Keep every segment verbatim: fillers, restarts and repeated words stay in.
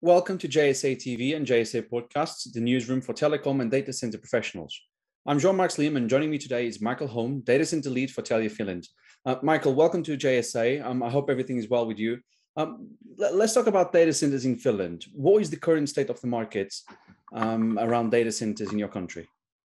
Welcome to J S A T V and J S A Podcasts, the newsroom for telecom and data center professionals. I'm Jean-Marc Slim, and joining me today is Michael Holm, data center lead for Telia Finland. Uh, Michael, welcome to J S A. Um, I hope everything is well with you. Um, let, let's talk about data centers in Finland. What is the current state of the market um, around data centers in your country?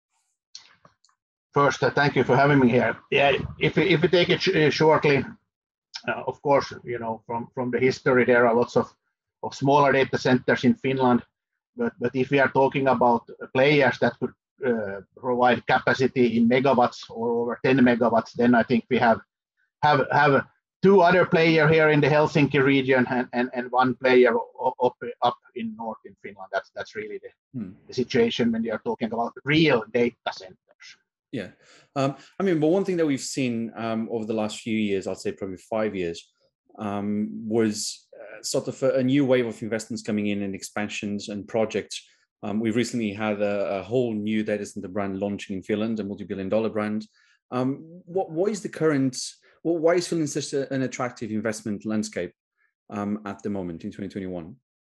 First, uh, thank you for having me here. Yeah, if we, if we take it sh shortly, uh, of course, you know, from from the history, there are lots of of smaller data centers in Finland, but but if we are talking about players that could uh, provide capacity in megawatts or over ten megawatts, then I think we have have have two other players here in the Helsinki region and and, and one player up up in north in Finland. That's that's really the, hmm. the situation when you are talking about real data centers. Yeah, um, I mean, but one thing that we've seen um, over the last few years, I'd say probably five years, um, was uh, sort of a, a new wave of investments coming in and expansions and projects. Um, we've recently had a, a whole new data center brand launching in Finland, a multi-billion dollar brand. Um, what, what is the current, well, why is Finland such a, an attractive investment landscape um, at the moment in twenty twenty-one?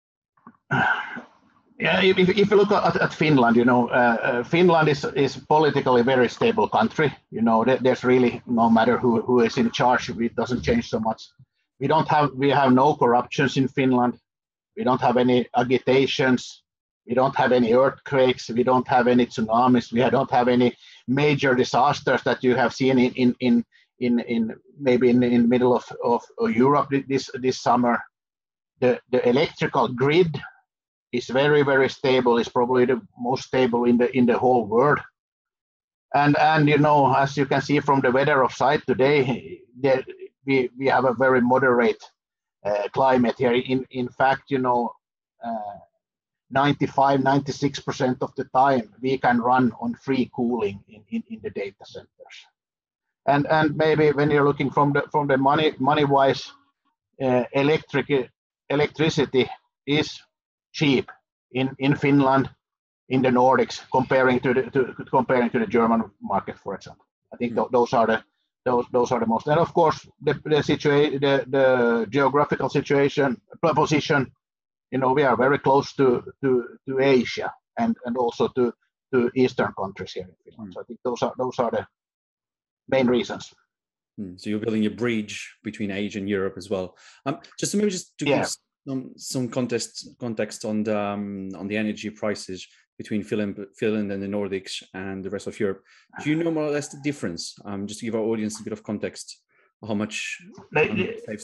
Yeah, if, if you look at, at Finland, you know, uh, uh, Finland is is politically a very stable country. You know, there's really no matter who who is in charge, it doesn't change so much. We don't have we have no corruptions in Finland. We don't have any agitations. We don't have any earthquakes. We don't have any tsunamis. We don't have any major disasters that you have seen in in in in, in maybe in in the middle of, of Europe this this summer. The the electrical grid is very, very stable. It's probably the most stable in the in the whole world. And and you know, as you can see from the weather of site today, there, we we have a very moderate uh, climate here. In in fact, you know, uh, ninety-five, ninety-six percent of the time we can run on free cooling in, in, in the data centers. And and maybe when you're looking from the from the money money wise, uh, electric electricity is cheap in, in Finland, in the Nordics, comparing to the to, comparing to the German market, for example. I think mm. th those are the those those are the most. And of course, the the situation, the the geographical situation, position. You know, we are very close to to to Asia and and also to to Eastern countries here in Finland. Mm. So I think those are those are the main reasons. Mm. So you're building a bridge between Asia and Europe as well. Um, just to maybe just to yeah. give some some context context on the um, on the energy prices between Finland, Finland and the Nordics and the rest of Europe. Do you know more or less the difference? Um, just to give our audience a bit of context, how much? Um,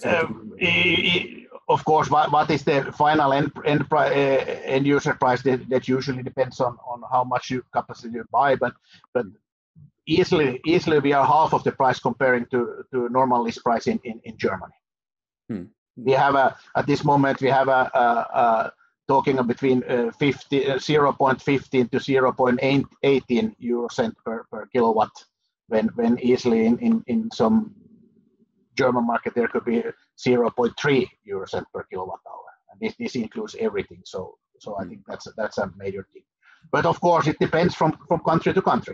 uh, of course, what, what is the final end end, uh, end user price? That, that usually depends on on how much you capacity you buy, but but easily easily we are half of the price comparing to to normal list price in in, in Germany. Hmm. We have a at this moment we have a, a, a talking between uh, fifty uh, zero point one five to zero point one eight euro cent per, per kilowatt, when when easily in, in in some German market there could be zero point three euro cent per kilowatt hour, and this this includes everything. So so I think that's a, that's a major thing. But of course it depends from from country to country.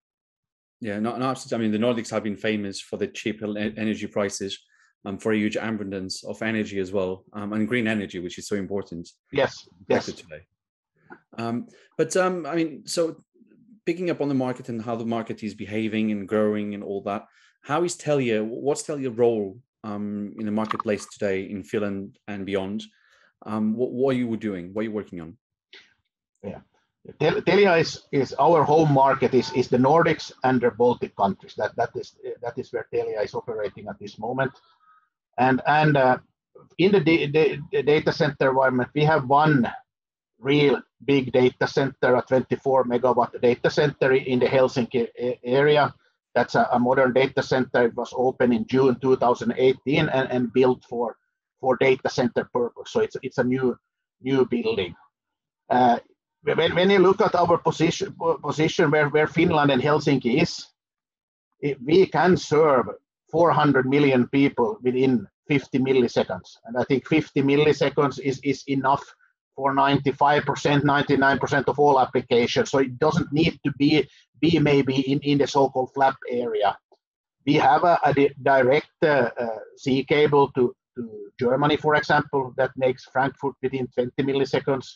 Yeah, no, no, absolutely. I mean, the Nordics have been famous for the cheap energy prices. Um, for a huge abundance of energy as well, um, and green energy, which is so important. Yes, yes. Today. Um, but um, I mean, so picking up on the market and how the market is behaving and growing and all that, how is Telia? What's Telia's role um, in the marketplace today in Finland and beyond? Um, what, what are you doing? What are you working on? Yeah, Telia is is our home market is is the Nordics and the Baltic countries. That that is that is where Telia is operating at this moment. And and uh, in the, the, the data center environment, we have one real big data center, a twenty-four megawatt data center in the Helsinki area. That's a, a modern data center. It was opened in June two thousand eighteen and, and built for for data center purpose. So it's it's a new new building. Uh, when when you look at our position position where where Finland and Helsinki is, it, we can serve four hundred million people within fifty milliseconds. And I think fifty milliseconds is, is enough for ninety-five percent, ninety-nine percent of all applications. So it doesn't need to be, be maybe in, in the so-called flap area. We have a, a direct uh, uh, sea cable to, to Germany, for example, that makes Frankfurt within twenty milliseconds.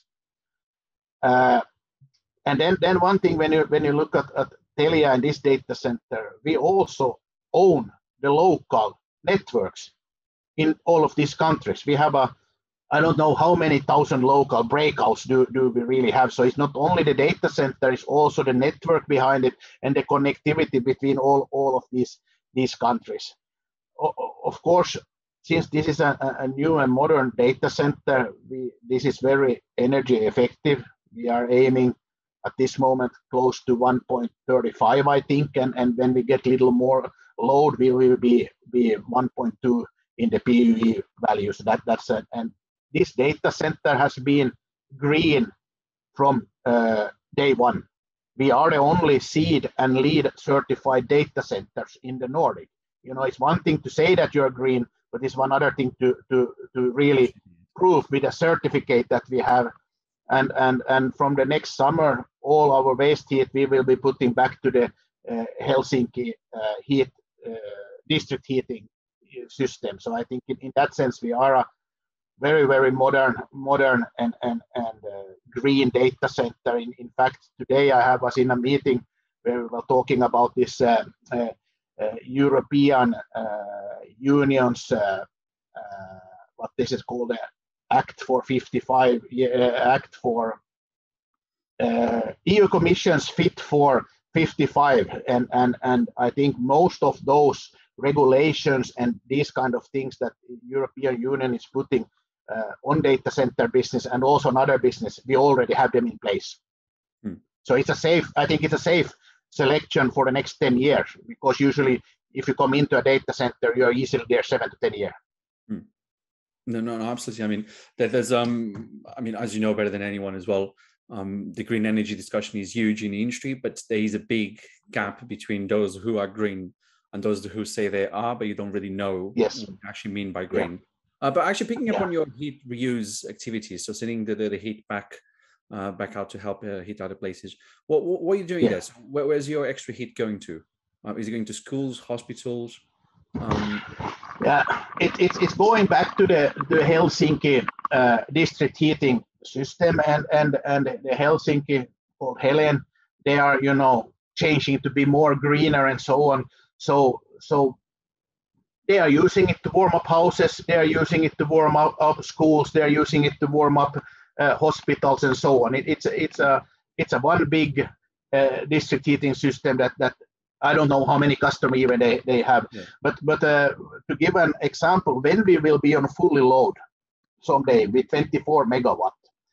Uh, and then, then one thing when you when you look at, at Telia and this data center, we also own the local networks in all of these countries. We have a, I don't know how many thousand local breakouts do, do we really have. So it's not only the data center, it's also the network behind it and the connectivity between all, all of these, these countries. O, of course, since this is a, a new and modern data center, we, this is very energy effective. We are aiming at this moment close to one point three five, I think, and, and when we get a little more load, we will be, be one point two in the P U E values. That, that's a, and this data center has been green from uh, day one. We are the only seed and lead certified data centers in the Nordic. You know, it's one thing to say that you're green, but it's one other thing to, to, to really prove with a certificate that we have. And, and, and from the next summer, all our waste heat we will be putting back to the uh, Helsinki uh, heat uh, district heating system. So I think in, in that sense, we are a very, very modern, modern and, and, and uh, green data center. In, in fact, today I have was in a meeting where we were talking about this uh, uh, uh, European uh, Union's, uh, uh, what this is called, uh, Act for fifty-five, uh, Act for uh, E U Commission's Fit for fifty-five, and, and, and I think most of those regulations and these kind of things that the European Union is putting uh, on data center business and also on other business, we already have them in place. Hmm. So it's a safe, I think it's a safe selection for the next ten years, because usually if you come into a data center, you're easily there seven to ten years. Hmm. No, no, no, absolutely. I mean, there's, um, I mean, as you know better than anyone as well, um, the green energy discussion is huge in the industry, but there is a big gap between those who are green and those who say they are, but you don't really know yes. what you actually mean by green. Yeah. Uh, but actually picking up yeah. on your heat reuse activities, so sending the, the, the heat back uh, back out to help uh, heat other places. What, what, what are you doing yeah. there? So where, where's your extra heat going to? Uh, is it going to schools, hospitals? Um, yeah, it, it's it's going back to the the Helsinki uh, district heating system, and and and the Helsinki called Helen, they are you know changing to be more greener and so on. So so they are using it to warm up houses. They are using it to warm up, up schools. They are using it to warm up uh, hospitals and so on. It, it's it's a it's a one big uh, district heating system that that. I don't know how many customers even they, they have, yeah. but but uh, to give an example, when we will be on fully load someday with twenty-four megawatt,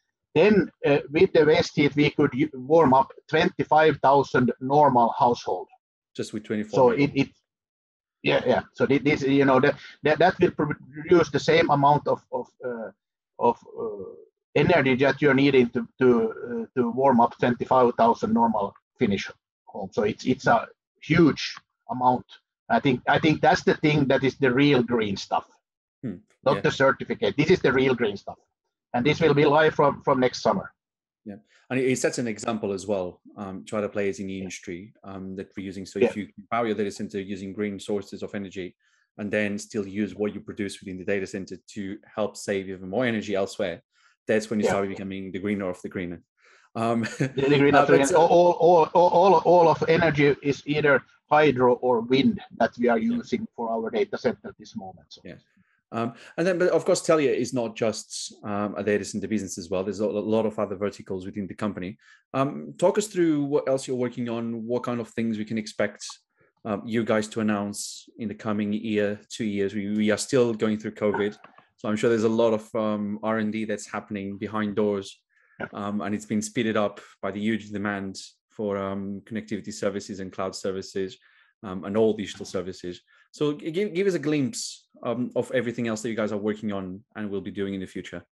then uh, with the waste heat we could warm up twenty-five thousand normal household. Just with twenty-four. So it, it yeah yeah. So this you know that that, that will produce the same amount of of uh, of uh, energy that you're needing to to uh, to warm up twenty-five thousand normal Finnish homes. So it's it's a huge amount. I think I think that's the thing that is the real green stuff, hmm. not yeah. the certificate. This is the real green stuff, and this will be live from from next summer. Yeah, and it sets an example as well um, to other players in the industry um, that we're using. So yeah. if you power your data center using green sources of energy, and then still use what you produce within the data center to help save even more energy elsewhere, that's when you yeah. start becoming the greener of the greener. Um, the green uh, but, all, all, all, all, all of energy is either hydro or wind that we are using yeah. for our data center at this moment. So. Yeah. Um, and then, but of course, Telia is not just um, a data center business as well. There's a lot of other verticals within the company. Um, talk us through what else you're working on, what kind of things we can expect um, you guys to announce in the coming year, two years. We, we are still going through COVID. So I'm sure there's a lot of um, R and D that's happening behind doors. Um, and it's been speeded up by the huge demand for um, connectivity services and cloud services um, and all digital services. So give, give us a glimpse um, of everything else that you guys are working on and will be doing in the future.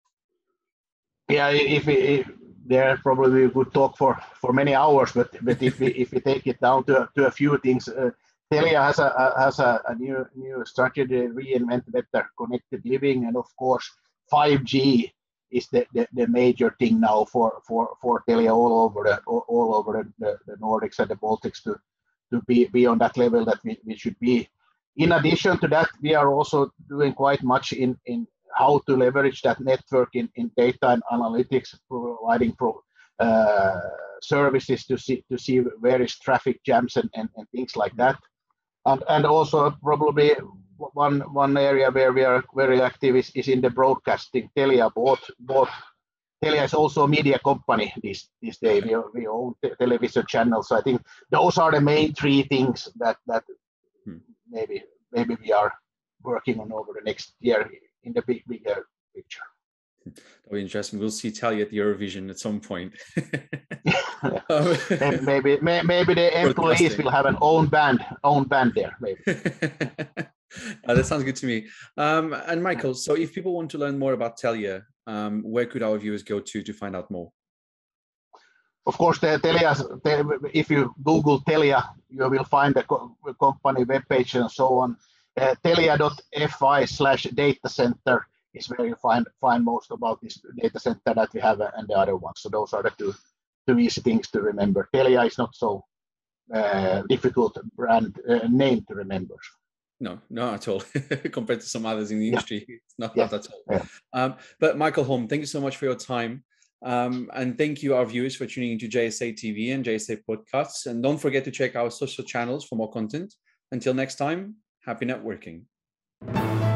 Yeah, if, we, if there probably we could talk for, for many hours, but but if we if we take it down to to a few things, uh, Telia has a has a, a new new strategy, reinvent better connected living, and of course five G. Is the, the, the major thing now for, for, for Telia all over the all over the, the, the Nordics and the Baltics to to be, be on that level that we, we should be. In addition to that, we are also doing quite much in, in how to leverage that network in, in data and analytics, providing pro, uh, services to see to see where is traffic jams and, and, and things like that. And, and also probably one one area where we are very active is, is in the broadcasting. Telia bought, bought Telia is also a media company this, this day. We, we own te television channels. So I think those are the main three things that, that hmm. maybe maybe we are working on over the next year in the big bigger picture. That'll be interesting. We'll see Telia at the Eurovision at some point. um, maybe, maybe maybe the employees will have an own band, own band there. Maybe. uh, that sounds good to me. Um, and Michael, so if people want to learn more about Telia, um, where could our viewers go to to find out more? Of course, the Telia. If you Google Telia, you will find the co company webpage and so on. Uh, Telia dot F I slash data center is where you find find most about this data center that we have and the other ones. So those are the two two easy things to remember. Telia is not so uh, difficult brand uh, name to remember. No, not at all. Compared to some others in the industry, yeah. it's not yeah. that at all. Yeah. Um, but Michael Holm, thank you so much for your time. Um, and thank you, our viewers, for tuning into J S A T V and J S A Podcasts. And don't forget to check our social channels for more content. Until next time, happy networking.